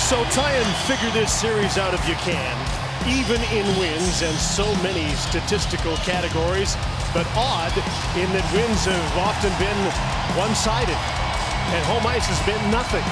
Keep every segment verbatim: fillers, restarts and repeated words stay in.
So try and figure this series out if you can. Even in wins and so many statistical categories, but odd in that wins have often been one-sided and home ice has been nothing.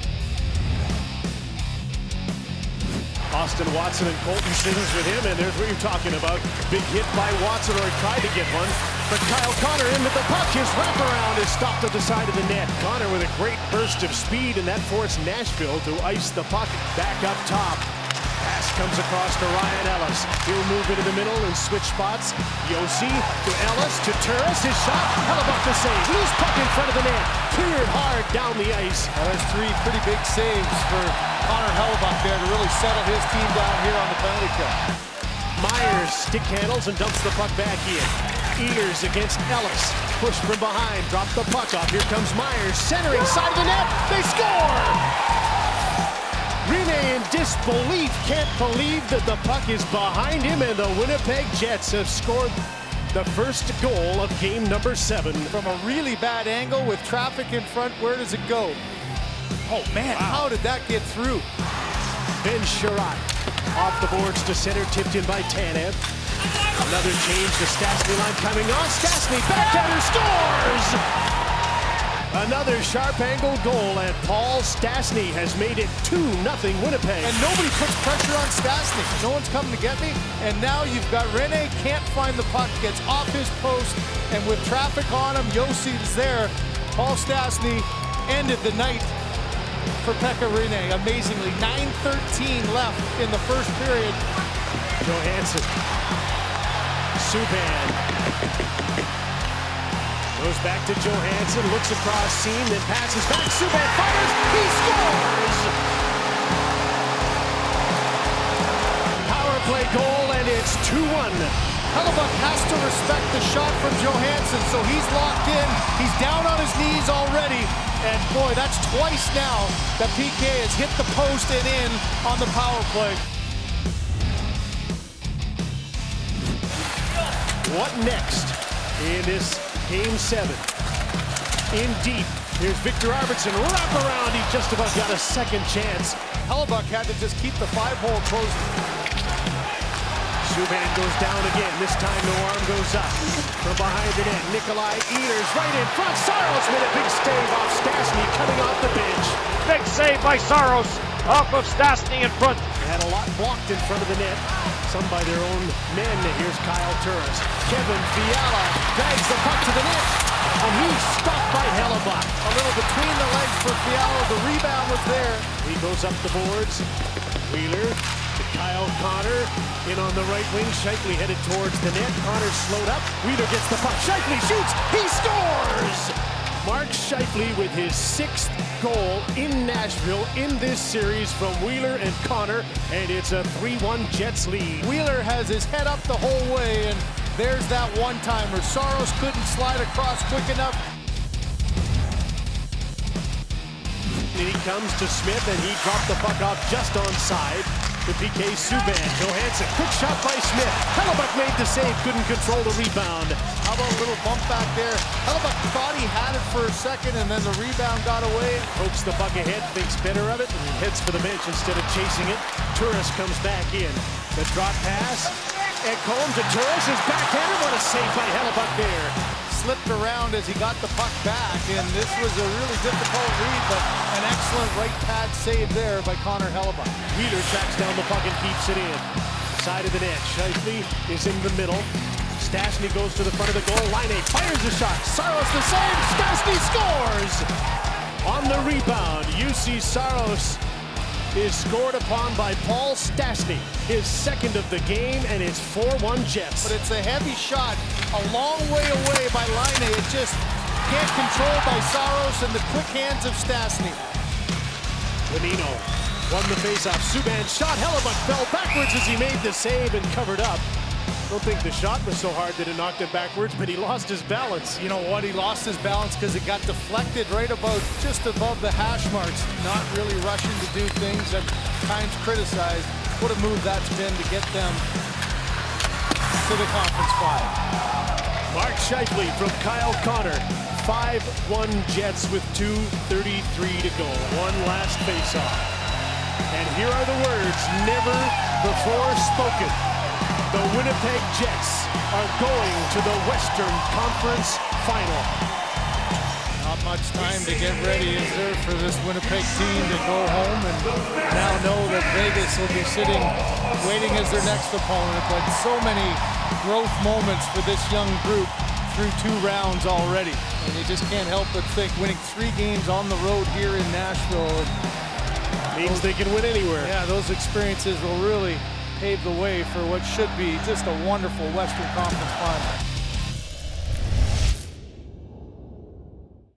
Austin Watson and Colton Simmons with him, and there's what you're talking about. Big hit by Watson, or he tried to get one. But Kyle Connor in with the puck. His wraparound is stopped at the side of the net. Connor with a great burst of speed, and that forced Nashville to ice the puck back up top. Pass comes across to Ryan Ellis. He'll move into the middle and switch spots. Josi to Ellis to Turris. His shot. Hellebuyck the save. Loose puck in front of the net. Cleared hard down the ice. Well, there's three pretty big saves for Connor Hellebuyck there to really settle his team down here on the penalty kill. Myers stick handles and dumps the puck back in. Ehlers against Ellis. Push from behind. Drop the puck off. Here comes Myers. Centering side of the net. They score! Rinne in disbelief, can't believe that the puck is behind him, and the Winnipeg Jets have scored the first goal of game number seven. From a really bad angle with traffic in front, where does it go? Oh man, wow. How did that get through? Ben Sherratt off the boards to center, tipped in by Tanev. Another change, the Stastny line coming on. Stastny backhander scores! Another sharp angle goal, and Paul Stastny has made it two nothing Winnipeg. And nobody puts pressure on Stastny. No one's coming to get me. And now you've got Rinne, can't find the puck, gets off his post, and with traffic on him, Josi is there. Paul Stastny ended the night for Pekka Rinne. Amazingly, nine thirteen left in the first period. Johansson. Subban. Goes back to Johansson, looks across seam, then passes back. Subban fires, he scores! Power play goal, and it's two one. Hellebuyck has to respect the shot from Johansson, so he's locked in. He's down on his knees already, and boy, that's twice now that P K has hit the post and in on the power play. What next in this game seven? In deep, here's Victor Arvidsson, wrap around, he just about got a second chance. Hellebuyck had to just keep the five-hole closed. Subban goes down again, this time no arm goes up. From behind the net, Nikolai Ehlers right in front. Saros made a big save off Stastny coming off the bench. Big save by Saros off of Stastny in front. They had a lot blocked in front of the net, some by their own men. Here's Kyle Turris. Kevin Fiala drags the puck to the net, and he's stopped by Hellebuyck. A little between the legs for Fiala. The rebound was there. He goes up the boards. Wheeler to Kyle Connor. In on the right wing. Scheifele headed towards the net. Connor slowed up. Wheeler gets the puck. Scheifele shoots. He scores! Mark Scheifele with his sixth goal in Nashville in this series from Wheeler and Connor, and it's a three one Jets lead. Wheeler has his head up the whole way, and there's that one-timer. Saros couldn't slide across quick enough. And he comes to Smith, and he dropped the puck off just onside to P K Subban. Johansson, quick shot by Smith. Hellebuyck made the save, couldn't control the rebound. How about a little bump back there? Hellebuyck thought he had it for a second, and then the rebound got away. Pokes the puck ahead, thinks better of it, and heads for the bench instead of chasing it. Turris comes back in. The drop pass. Ekholm to Turris, his backhander. What a save by Hellebuyck there. Slipped around as he got the puck back, and this was a really difficult read, but an excellent right pad save there by Connor Hellebuyck. Wheeler tracks down the puck and keeps it in. Side of the net, Scheifele is in the middle. Stastny goes to the front of the goal. Line fires a shot. Saros the save. Stastny scores! On the rebound, U C Saros is scored upon by Paul Stastny, his second of the game, and it's four one Jets. But it's a heavy shot, a long way away by Line. It just can't control by Saros and the quick hands of Stastny. Bonino won the faceoff. Subban shot. Hellebuyck fell backwards as he made the save and covered up. I don't think the shot was so hard that it knocked it backwards, but he lost his balance. You know what? He lost his balance because it got deflected right about just above the hash marks. Not really rushing to do things, at times criticized. What a move that's been to get them to the conference final. Mark Scheifele from Kyle Connor. five one Jets with two thirty-three to go. One last faceoff. And here are the words never before spoken. The Winnipeg Jets are going to the Western Conference Final. Not much time to get ready, is there, for this Winnipeg team to go home and now know that Vegas will be sitting, waiting as their next opponent. But so many growth moments for this young group through two rounds already. And you just can't help but think winning three games on the road here in Nashville means they can win anywhere. Yeah, those experiences will really pave the way for what should be just a wonderful Western Conference final.